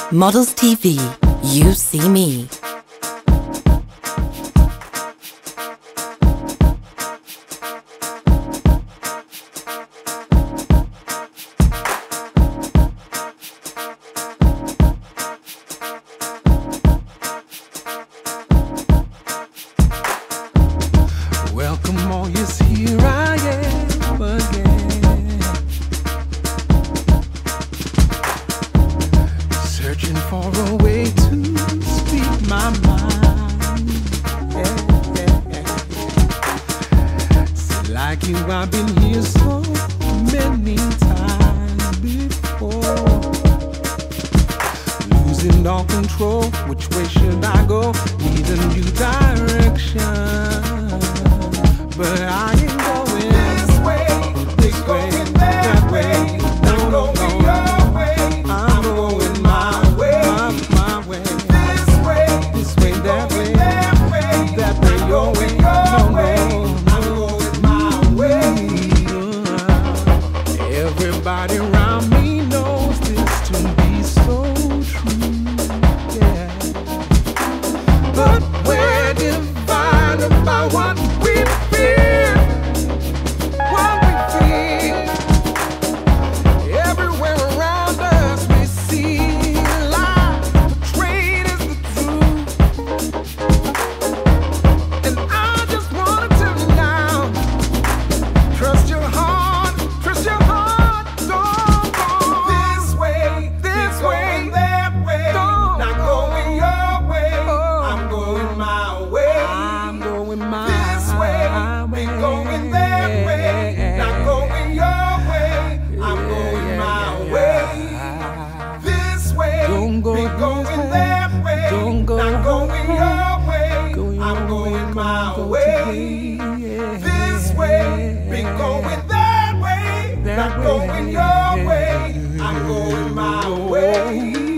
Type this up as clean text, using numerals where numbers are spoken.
Models TV, you see me. Welcome all, yes, here I am again, searching for a way to speak my mind. See, like you, I've been here so many times before, losing all control. Which way should I go? Need a new direction. But I ain't going this way, that way. No, no, no, your way. I'm going my way, my way. This way, that way, that way, your way. No, no, I'm going my way. Everybody around me knows this to be so true, yeah. But we're divided by what we feel, what we feel. Everywhere around us we see lies portrayed as the truth. And I just wanna tell you now, trust your heart, don't go this way, that way, not going your way. I'm going my way. I'm going my way. Going that way, not going your way. I'm going my way. This way, don't go going that way, not going your way. I'm going my way. This way, be going that way, not going your way. I'm going my way.